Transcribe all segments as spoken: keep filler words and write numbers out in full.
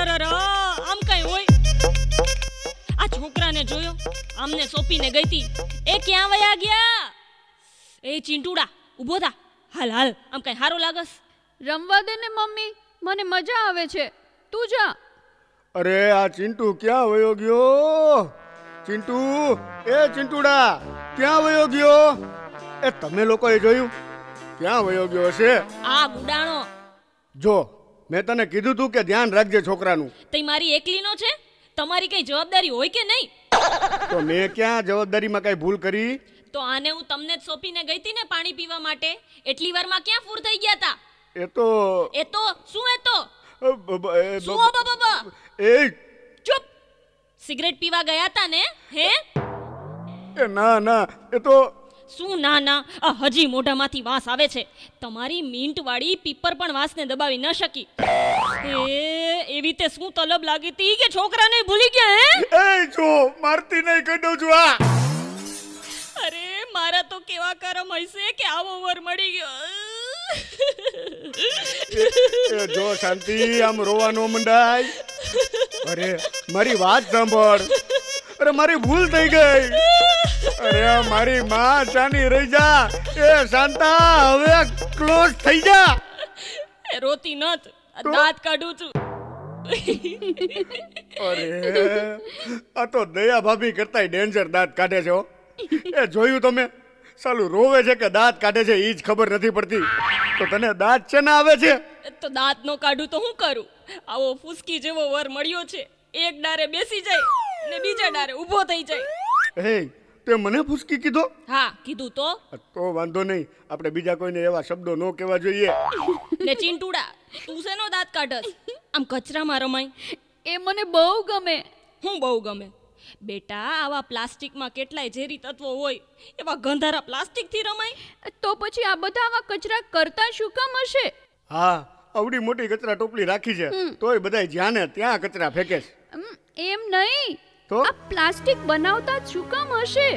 આમ કઈ હોય? આ છોકરાને જોયો, આમને સોંપીને ગઈ હતી, એ ક્યાં વયા ગયા? એ ચિંટુડા, ઊભો થા, હાલ હાલ, આમ કઈ સારું લાગસ? રમવા દે ને મમ્મી, મને મજા આવે છે, તું જા. અરે આ ચિંટુ ક્યાં વયો ગયો? ચિંટુ, એ ચિંટુડા, ક્યાં વયો ગયો? એ તમે લોકોએ જોયું? ક્યાં વયો ગયો હશે? આ ગુડાણો. જો મેં તને કીધું તું કે ધ્યાન રાખજે છોકરાનું. તે મારી એકલીનો છે, તમારી કઈ જવાબદારી હોય કે નહીં? તો મેં ક્યાં જવાબદારીમાં કઈ ભૂલ કરી? તો આને હું તમને જ સોંપીને ગઈ હતી ને પાણી પીવા માટે, એટલી વારમાં ક્યાં ફૂર થઈ ગયા હતા? એ તો એ તો શું? એ તો શું? ઓ બાબા, એ ચૂપ! સિગરેટ પીવા ગયા હતા ને? હે? એ ના ના, એ તો શું ના ના? આ હજી મોઢામાંથી વાસ આવે છે. તમારી મિન્ટ વાળી પીપર પણ વાસને દબાવી ન શકી. એ એવી તે શું તલબ લાગી હતી કે છોકરાને ભૂલી ગયા? હે એ જો મારતી નહીં, કહી દઉં છું. આ અરે મારા તો કેવા કરમ હશે કે આવો વર મળી ગયો. એ જો શાંતિ, આમ રોવાનો મંડાય. અરે મારી વાત સાંભળ. અરે મારી ભૂલ થઈ ગઈ. અરે મારી માં ચાની રહી જા. એ શાંતા, હવે ક્લોઝ થઈ જા. એ રોતી નત, દાંત કાઢું છું. અરે આ તો દયા ભાભી કરતાય ડેન્જર દાંત કાઢે છે. એ જોયું તમે? સાલું રોવે છે કે દાંત કાઢે છે એ જ ખબર નથી પડતી. તો તને દાંત છે ને આવે છે? તો દાંત નો કાઢું તો હું કરું? આવો ફૂસકી જેવો વર મળ્યો છે, એક ડારે બેસી જાય ને બીજા ડારે ઊભો થઈ જાય. હે, તે મને ફૂસકી કીધો? હા કીધું. તો તો વાંધો નહીં, આપણે બીજા કોઈને એવા શબ્દો ન કહેવા જોઈએ. ને ચિંટુડા, તું શેનો દાંત કાઢસ? આમ કચરામાં રમાય એ મને બહુ ગમે. હું બહુ ગમે? બેટા, આવા પ્લાસ્ટિકમાં કેટલાય ઝેરી તત્વો હોય, એવા ગંધારા પ્લાસ્ટિકથી રમાય? તો પછી આ બધા આવા કચરા કરતા શું કામ હશે? હા, આવડી મોટી કચરા ટોપલી રાખી છે, તોય બધાય જ્યાં ને ત્યાં કચરા ફેંકે છે. એમ નહીં, તો આ પ્લાસ્ટિક બનાવતા શું કામ હશે?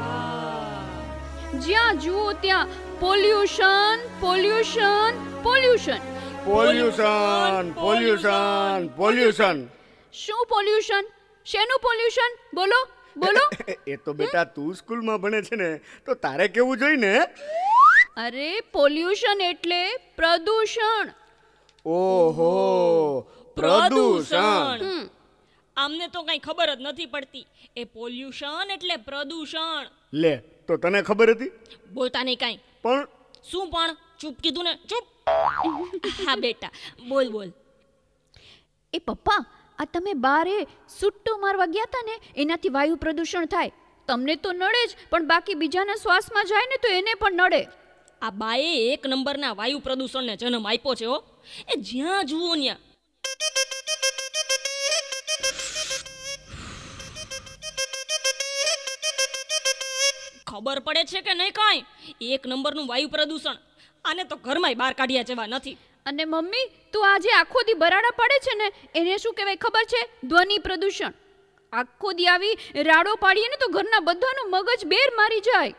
જ્યાં જુઓ ત્યાં pollution, pollution, pollution. Pollution, pollution, pollution. શું પોલ્યુશન? શેનું પોલ્યુશન? બોલો બોલો. એ તો બેટા તું સ્કૂલમાં ભણે છે ને, તો તારે કેવું જોઈએ ને. અરે પોલ્યુશન એટલે પ્રદૂષણ. ઓહો, પ્રદૂષણ. આમને તો કઈ ખબર જ નથી પડતી. એ પોલ્યુશન એટલે પ્રદૂષણ. લે, તો તને ખબર હતી? બોલતા નહીં કાંઈ. પણ શું પણ? ચૂપ કીધું ને, ચૂપ. હા બેટા, બોલ બોલ. એ પપ્પા, આ તમે બારે સુટ્ટો મારવા ગયા હતા ને, એનાથી વાયુ પ્રદૂષણ થાય. તમને તો નડે જ, પણ બાકી બીજાના શ્વાસમાં જાય ને તો એને પણ નડે. આ બાએ એક નંબરના વાયુ પ્રદૂષણને જન્મ આપ્યો છે. હો, એ જ્યાં જુઓ ત્યાં. ખબર પડે છે કે નહીં કાંઈ? એક નંબરનું વાયુ પ્રદૂષણ. આને તો ઘરમાંય બહાર કાઢ્યા જેવા નથી. અને મમ્મી, તું આજે આખો દી બરાડા પડે છે ને, એને શું કહેવાય ખબર છે? ધ્વનિ પ્રદૂષણ. આખો દી આવી રાડો પાડીએ ને તો ઘરના બધાનું મગજ બેર મારી જાય.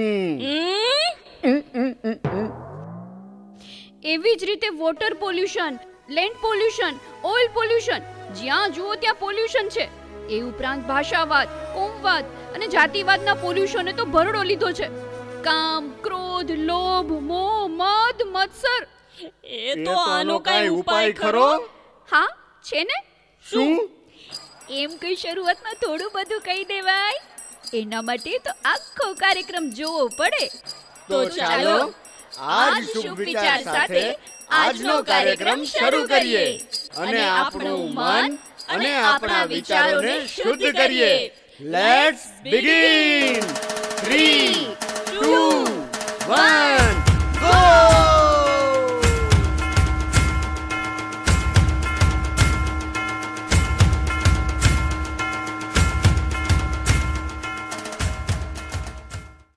એવી જ રીતે water pollution, land pollution, oil pollution, જ્યાં જુઓ ત્યાં પોલ્યુશન છે. એ ઉપરાંત ભાષાવાદ, કોમવાદ અને જાતિવાદના પોલ્યુશને તો ભરડો લીધો છે. કામ, ક્રોધ, લોભ, મોહ, મદ, મત્સર. એ તો આનો કઈ ઉપાય ખરો? હા છે ને. શું? એમ કઈ શરૂઆતમાં થોડું બધું કહી દેવાય? એના માટે તો આખો કાર્યક્રમ જોવો પડે. તો ચાલો આજ શુભ વિચાર સાથે આજનો કાર્યક્રમ શરૂ કરીએ અને આપણું મન અને આપણા વિચારોને શુદ્ધ કરીએ. Let's begin. થ્રી